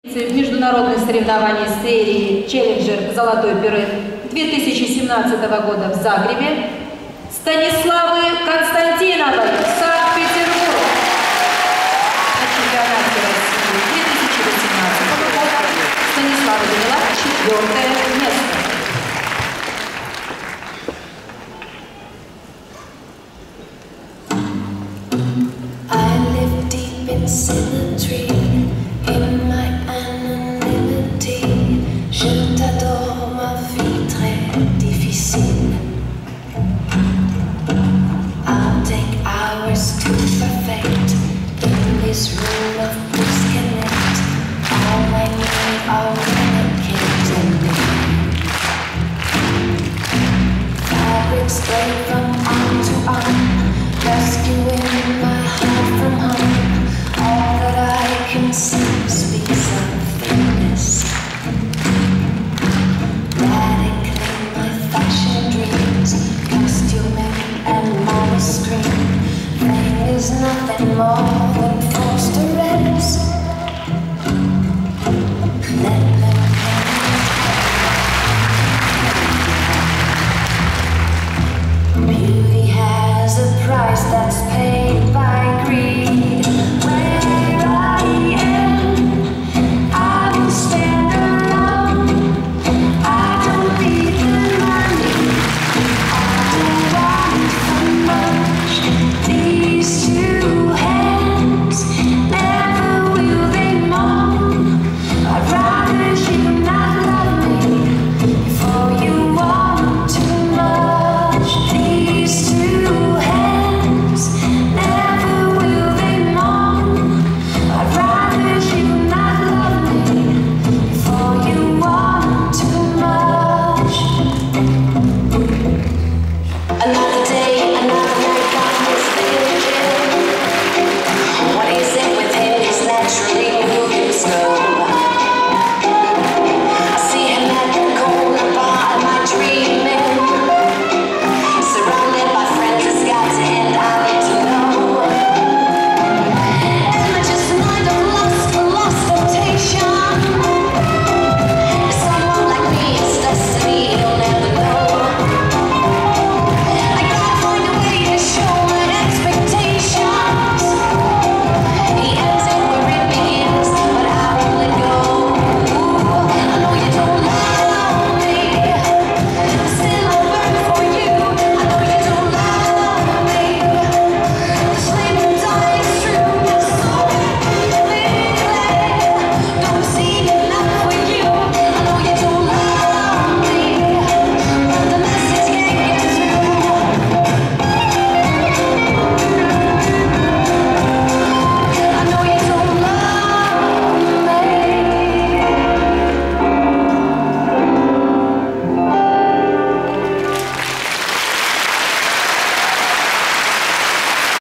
В международных соревнованиях серии «Челленджер. Золотой пирог» 2017 года в Загребе Станиславы Константиновой, Санкт-Петербург. На чемпионате России 2018 года Станислава заняла 4-е место. Symmetry in my anonymity. Je t'adore, ma vie très difficile. I'll take hours to perfect in this room of disconnect. All I need are renegades and me. Fabric straight from arm to arm, rescuing